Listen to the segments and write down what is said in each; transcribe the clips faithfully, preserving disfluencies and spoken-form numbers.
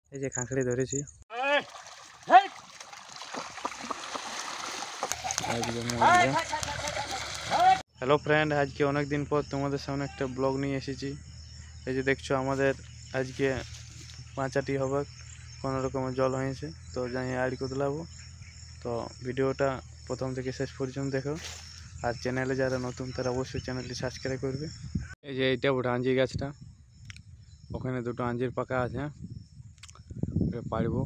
এই যে কাঁকড়ি ধরেছি। হ্যালো ফ্রেন্ড, আজকে অনেক দিন পর তোমাদের সামনে একটা ব্লগ নিয়ে এসেছি। এই যে দেখছো আমাদের আজকে পাঁচাটি হবে, কোনো রকমের জল হয়েছে, তো যাই আড়ি কতলাবো। তো ভিডিওটা প্রথম থেকে শেষ পর্যন্ত দেখো, আর চ্যানেলে যারা নতুন তারা অবশ্যই চ্যানেলটি সাবস্ক্রাইব করবে। এই যে এইটা ওটা আঞ্জির গাছটা, ওখানে দুটো আঞ্জির পাকা আছে, পারবো।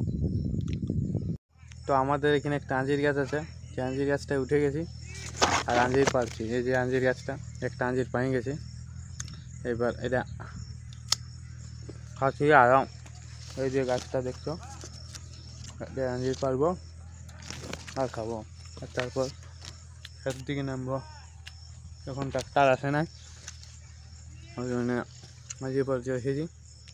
তো আমাদের এখানে একটা আঞ্জির গাছ আছে, সেই আঞ্জির গাছটায় উঠে গেছি আর আঞ্জির পারছি। এই যে আঞ্জির গাছটা, একটা আঞ্জির পাই গেছে, এবার এটা খাচ্ছি আরাম। এই যে গাছটা দেখছো, এটা আঞ্জির পারবো আর খাবো, আর তারপর খেতের দিকে নামবো। এখন ট্রাক্টর আসে না, ওই জন্য আঞ্জির পারছি এসেছি।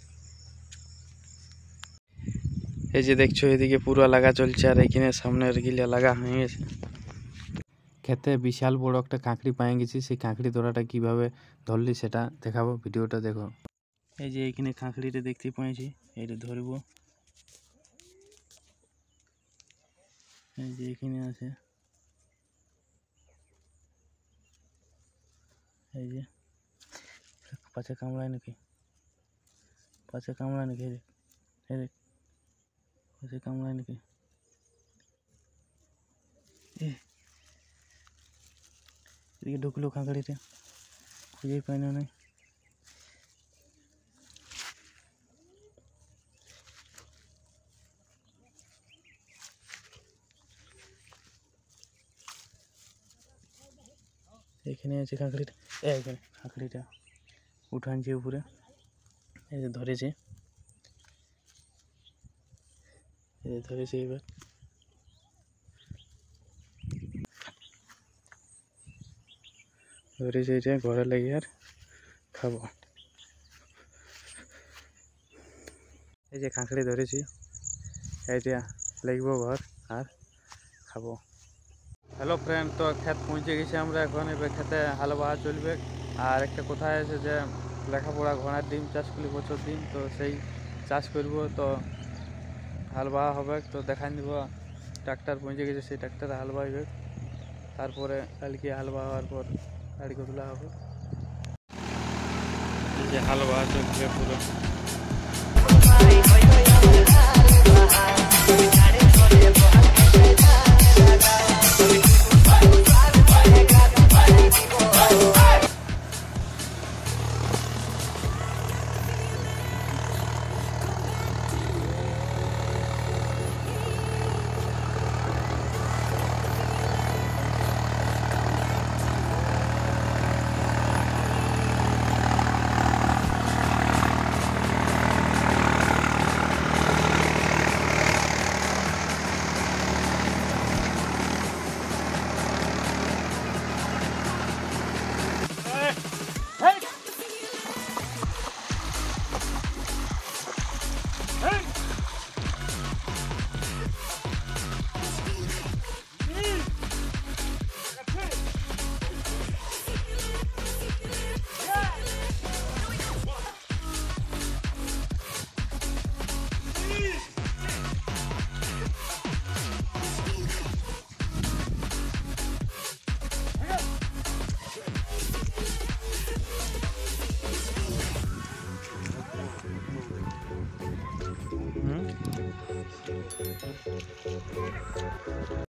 এই যে দেখছো এদিকে পুরো লাগা চলছে, আর এখানে সামনের গিলে লাগা হয়ে গেছে। খেতে বিশাল বড় একটা কাঁকড়ি পাই গেছি, সেই কাঁকড়ি ধরাটা কিভাবে ধরলি সেটা দেখাবো, ভিডিওটা দেখো। এই যে এইখানে কাঁকড়িটা দেখতে পেয়েছি, এইটা ধরবো। এই যে এখানে আছে, এই যে পাছে কামড়ায় নাকি, পাছে কামড়ায় নাকি, এই দেখ পাছে কামড়ায় নাকি। এদিকে ঢুকলো কাঁকড়িটা, খুঁজেই পাই না। এখানে আছে কাঁকড়িটা, এইখানে কাঁকড়িটা উঠানছে উপরে, এই যে ধরেছে, এই যে ধরেছে। এবার ধরেছে, এটা ঘরে লেগে আর খাবো। এই যে কাঁকড়ি ধরেছি, এইটা লাগবো ঘর আর খাবো। হ্যালো ফ্রেন্ড, তো ক্ষেত পৌঁছে গেছি আমরা এখন। এবার খেতে হাল বাওয়া চলবে। আর একটা কথা আছে যে লেখাপড়া ঘোড়ার ডিম চাষ করলে বছর দিন, তো সেই চাষ করব। তো হাল বাওয়া হবে, তো দেখাই দিব। ট্রাক্টর পৌঁছে গেছে, সেই ট্রাক্টরে হাল বাইবে, তারপরে কালকে হাল বাওয়ার পর গাড়ি তোলা হবে। এই যে হাল বাওয়া চলছে পুরো।